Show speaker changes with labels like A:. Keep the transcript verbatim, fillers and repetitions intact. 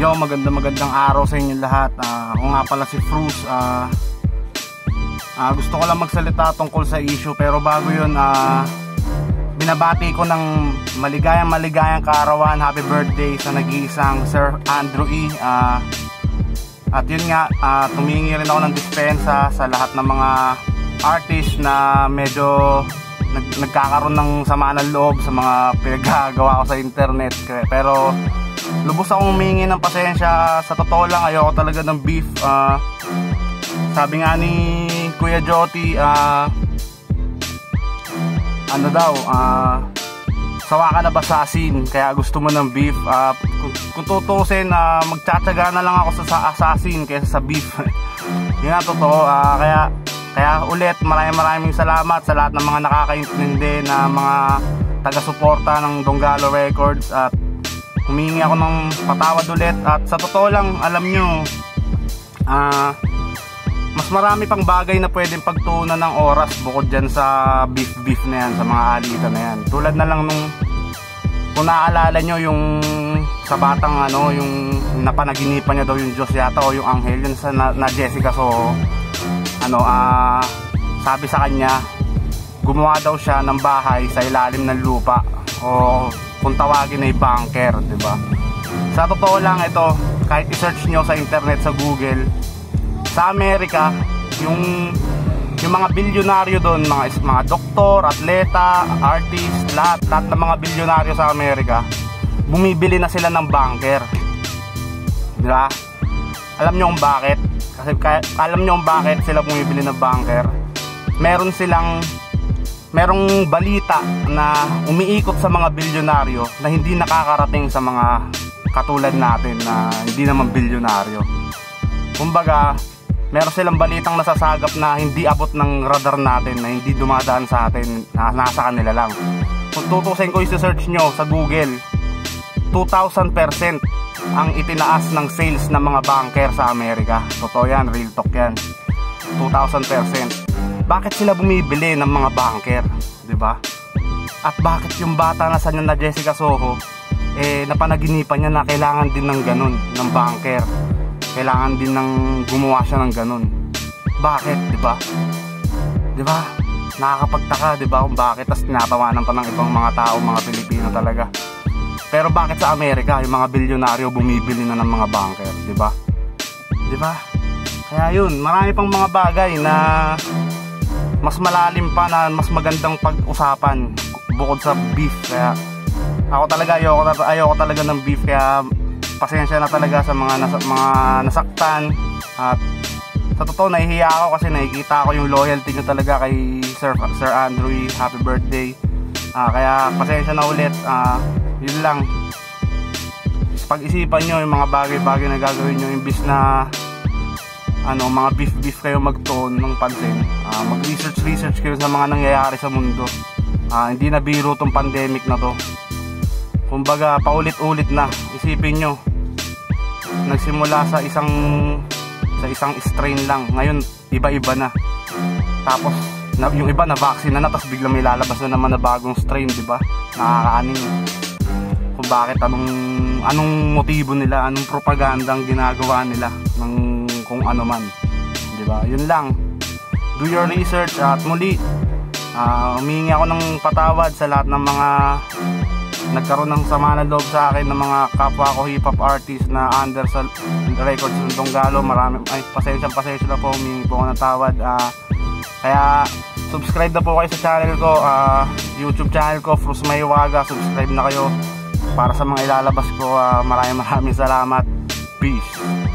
A: Yo, maganda magandang araw sa inyo lahat. Uh, ako nga pala si Fruz. Uh, uh, gusto ko lang magsalita tungkol sa issue, pero bago yun, uh, binabati ko ng maligayang maligayang kaarawan. Happy birthday sa nag-iisang Sir Andrew E. Uh, at yun nga, uh, tumingi rin ako ng dispensa sa lahat ng mga artist na medyo nag nagkakaroon ng sama ng loob sa mga pinaggagawa ko sa internet. Pero lubos akong humingi ng pasensya. Sa totoo lang, ayoko talaga ng beef. uh, Sabi nga ni Kuya Joti, uh, ano daw, uh, sawa ka na ba sa asin, kaya gusto mo ng beef. uh, Kung, kung tutusin, uh, magtsatsaga na lang ako sa, sa asin kaysa sa beef. Yun ang totoo. uh, Kaya Kaya ulit, maraming maraming salamat sa lahat ng mga nakakaintindi na mga taga-suporta ng Donggalo Records. At humingi ako ng patawad ulit. At sa totoo lang, alam nyo, uh, mas marami pang bagay na pwedeng pagtuunan ng oras bukod dyan sa beef-beef na yan, sa mga alitan na yan. Tulad na lang nung, kung naaalala nyo yung sa batang ano, yung napanaginipan niya daw yung Diyos yata o yung anghel, yun sa na, na Jessica. So ano, ah uh, sabi sa kanya, gumawa daw siya ng bahay sa ilalim ng lupa, o kung tawagin ay bunker, di ba? Sa totoo lang, ito, kahit i-search nyo sa internet, sa Google, sa Amerika, yung yung mga bilyonaryo doon, mga mga doktor, atleta, artist, lahat, lahat ng mga bilyonaryo sa Amerika, bumibili na sila ng bunker. Di ba? Alam nyo kung bakit? Kasi alam nyo kung bakit sila bumibili ng bunker? Meron silang merong balita na umiikot sa mga bilyonaryo na hindi nakakarating sa mga katulad natin na hindi naman bilyonaryo. Kumbaga, meron silang balitang nasasagap na hindi abot ng radar natin, na hindi dumadaan sa atin, na nasa kanila lang. Kung tutusin ko, i-search nyo sa Google, two thousand percent ang itinaas ng sales ng mga bunker sa Amerika. Totoo yan, real talk yan. two thousand percent. Bakit sila bumibili ng mga bunker? Diba? At bakit yung bata na sanya na Jessica Soho, eh napanaginipan niya na kailangan din ng ganun, ng bunker. Kailangan din ng gumawa siya ng ganun. Bakit? Diba? Diba? Nakakapagtaka, diba, kung bakit. Tapos tinatawanan pa ng ibang mga tao, mga Pilipino talaga. Pero bakit sa Amerika yung mga bilyonaryo bumibili na ng mga bunker, di ba? Di ba? Kaya yun, marami pang mga bagay na mas malalim pa, na mas magandang pag-usapan bukod sa beef. Kaya ako talaga ayoko, ayoko talaga ng beef, kaya pasensya na talaga sa mga nasa, mga nasaktan. At sa totoo, nahihiya ako kasi nakikita ko yung loyalty nyo talaga kay Sir, Sir Andrew. Happy birthday. uh, Kaya pasensya na ulit. uh, Yun lang, pag-isipan nyo yung mga bagay-bagay na gagawin nyo, imbis na ano, mga beef-beef kayo magtuon ng pansin. uh, Mag-research-research kayo sa mga nangyayari sa mundo. uh, Hindi na biro tong pandemic na to. Kumbaga, paulit-ulit na. Isipin nyo, nagsimula sa isang sa isang strain lang, ngayon iba-iba na. Tapos na, yung iba na vaccine na na, tapos biglang may lalabas na naman na bagong strain, diba? Nakakaaning kung bakit, anong anong motibo nila, anong propaganda ang ginagawa nila ng kung ano man, di ba? Yun lang, do your research. At muli, uh, humingi ako ng patawad sa lahat ng mga nagkaroon ng sama ng loob sa akin, ng mga kapwa ko hip hop artist na under sa records ng Donggalo. Marami, ay, pasensya pasensya na po, humingi po ako ng tawad. uh, kaya subscribe na po kayo sa channel ko, uh, YouTube channel ko, Fruz Maywaga. Subscribe na kayo para sa mga ilalabas ko. uh, Maraming maraming salamat. Peace.